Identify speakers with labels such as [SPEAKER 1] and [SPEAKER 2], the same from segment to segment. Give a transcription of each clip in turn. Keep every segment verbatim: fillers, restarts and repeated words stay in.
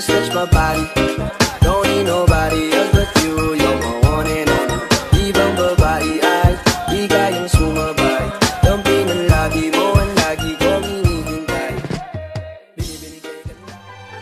[SPEAKER 1] Just touch my body. Don't need nobody else but you. You're my one and only. Ibang babae ay di kayang sumabay. Dampi ng lagi mo ang lagi kong hinihintay. Binibigay ka na.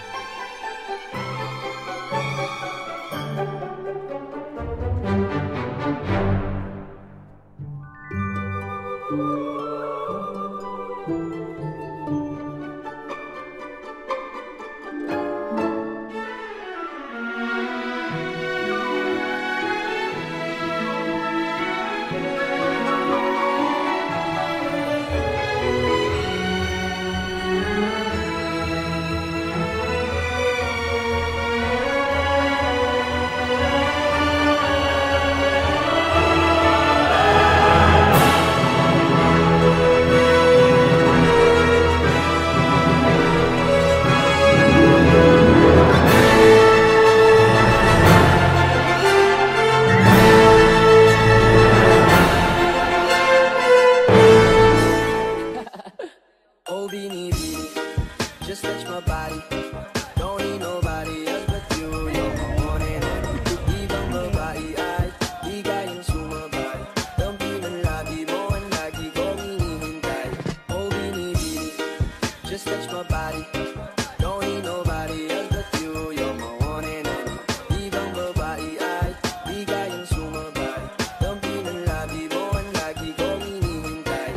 [SPEAKER 1] Oh, binibini, just touch my body. Don't need nobody else but you. You're my one and only. Ibang babae ay di kayang sumabay. Dampi ng lagi mo ang lagi kong hinihintay. Oh, binibini, just touch my body. Don't need nobody else but you. You're my one and only. Ibang babae ay di kayang sumabay. Dampi ng lagi mo ang lagi kong hinihintay.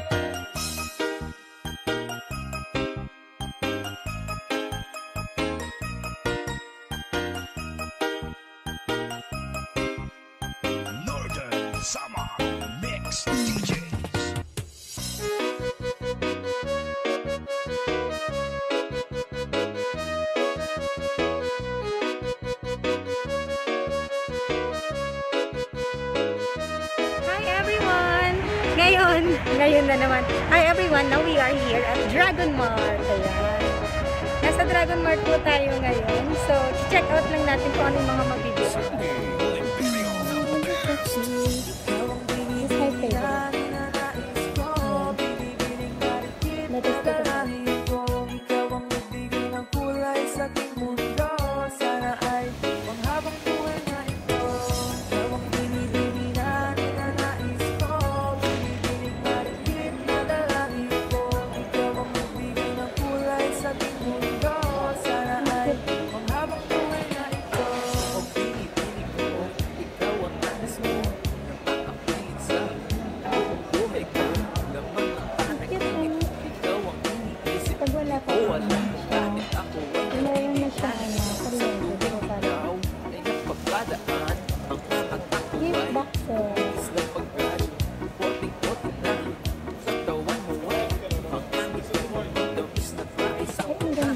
[SPEAKER 2] Northern Summer Mix D Js.
[SPEAKER 3] Hi everyone! Ngayon, ngayon na naman. Hi everyone, now we are here at Dragon Mart. Ayan. Nasa Dragon Mart po tayo ngayon. So, check out lang natin kung ano yung mga mabibili. This is my favorite. Let us take a pag wala pa rin siya, meron na siya ano, kalento. So, parang gift boxes. Ay, ang ganda.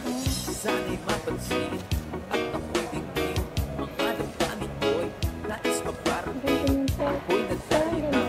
[SPEAKER 3] Ang ganda yung set. Parang ganda.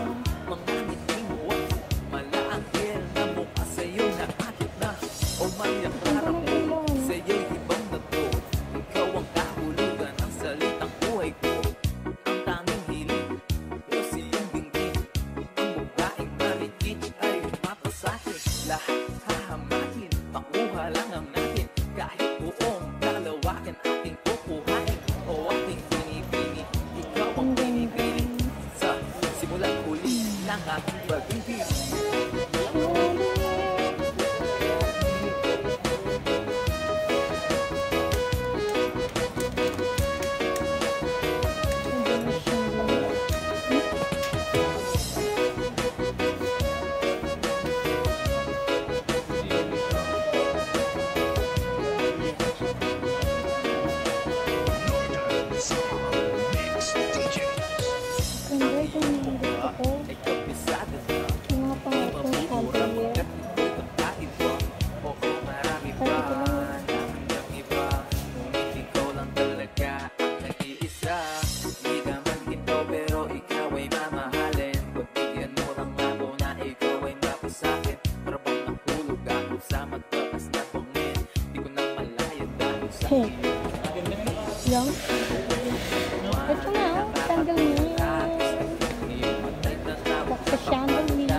[SPEAKER 3] Yung? Ito na, oh. Chandelier. Baksa chandelier.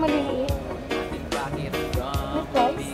[SPEAKER 3] maliliit. What price?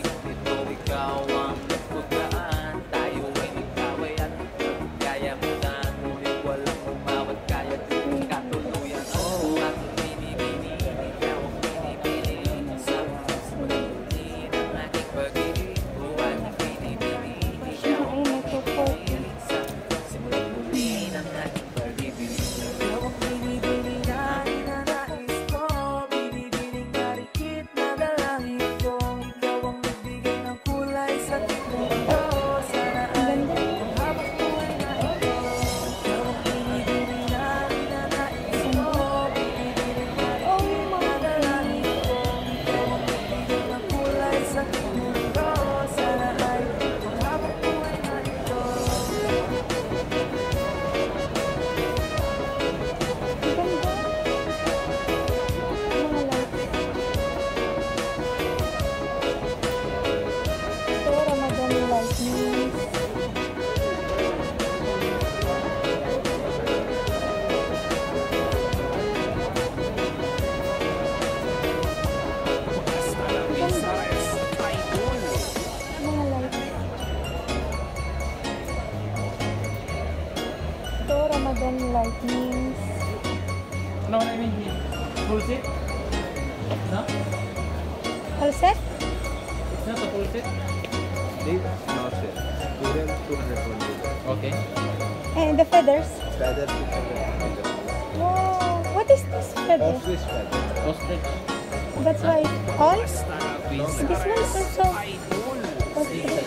[SPEAKER 3] Ramadan lightnings.
[SPEAKER 4] No, I mean here. Full set? No?
[SPEAKER 3] All set?
[SPEAKER 4] It's not a full set?
[SPEAKER 5] Leave, not set. Student two hundred twenty.
[SPEAKER 4] Okay.
[SPEAKER 3] And the feathers?
[SPEAKER 5] Feather six hundred twenty.
[SPEAKER 3] Wow, what is this feather?
[SPEAKER 5] Ostrich feather.
[SPEAKER 4] Ostrich.
[SPEAKER 3] That's why all?
[SPEAKER 5] No,
[SPEAKER 3] This one is also ostrich.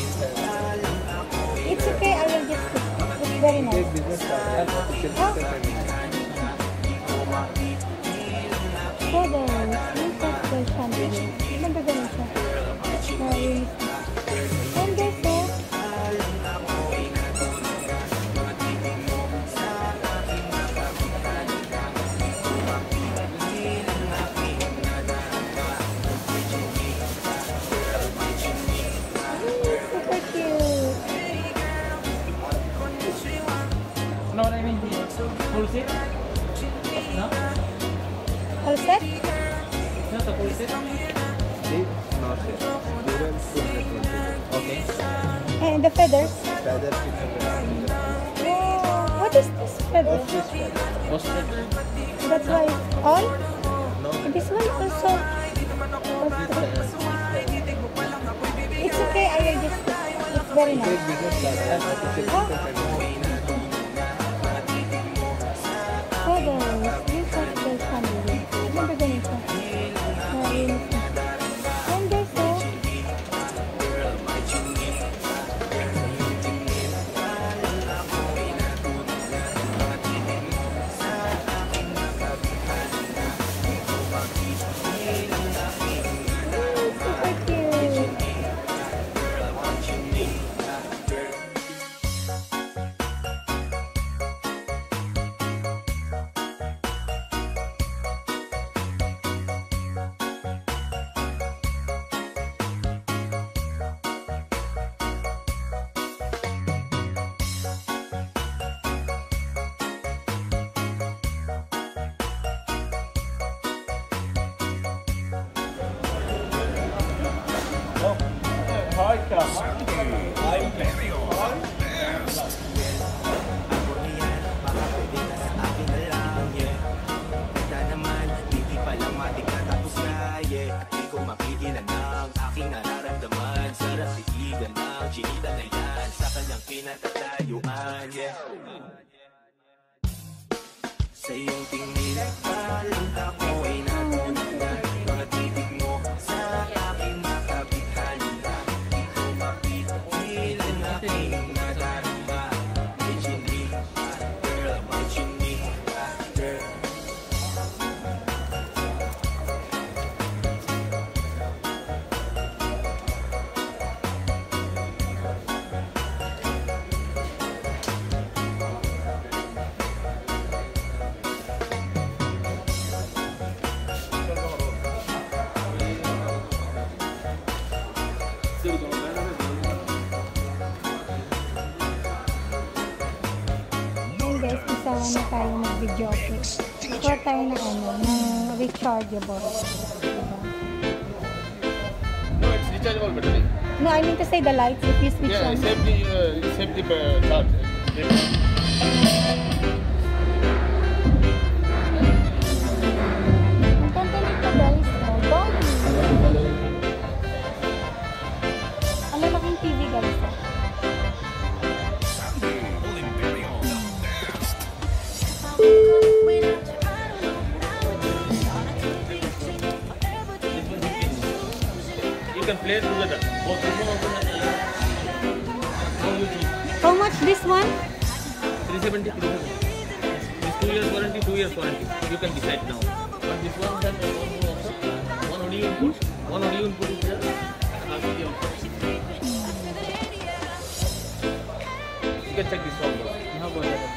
[SPEAKER 3] It's okay, I will just pick. It's very
[SPEAKER 5] take
[SPEAKER 3] nice.
[SPEAKER 5] business card. Silk
[SPEAKER 3] Oh.
[SPEAKER 5] feather.
[SPEAKER 3] Feathers. Look at the chandelier. Ganda ganun siya. Narinig. And there's a super cute.
[SPEAKER 4] No, I mean here. Full set? No?
[SPEAKER 3] All set?
[SPEAKER 4] It's not a full set?
[SPEAKER 5] Leave, not set. Student two hundred twenty.
[SPEAKER 4] Okay.
[SPEAKER 3] And the feathers?
[SPEAKER 5] Feather six hundred twenty.
[SPEAKER 3] Wow, what is this feather?
[SPEAKER 5] Ostrich feather.
[SPEAKER 4] Ostrich.
[SPEAKER 3] That's why all?
[SPEAKER 5] No,
[SPEAKER 3] This one also. It's okay, I will just pick. It's very
[SPEAKER 5] take
[SPEAKER 3] nice.
[SPEAKER 5] business card. Silk
[SPEAKER 3] Oh.
[SPEAKER 5] feather.
[SPEAKER 3] Feathers. Look at the chandelier. Ganda ganun siya. Narinig siya. And there's a super cute.
[SPEAKER 1] Sa iyong tingin, parang ako ay natutunan. Mga titig mo sa aking makapighanda. Di ko mapitigil ang aking nadarama. What you need, girl, what you need, girl.
[SPEAKER 3] Ayun guys, isa na tayo mag-video. Kuha tayo ng ano, ng rechargeable.
[SPEAKER 5] rechargeable battery.
[SPEAKER 3] No, I mean to say the lights if you switch
[SPEAKER 5] Yeah,
[SPEAKER 3] on.
[SPEAKER 5] save the uh, save the uh, charge.
[SPEAKER 3] Ang ganda nito guys. Oh, doggy. Ang lalaking T V guys. Oh.
[SPEAKER 5] You can play together. Both this one also has no YouTube.
[SPEAKER 3] How much this one?
[SPEAKER 5] three seventy, three seventy. This two years warranty, two years warranty. You can decide now. But this one has also one audio input. One audio input is there. And also the output. You can check this one.
[SPEAKER 4] How about that?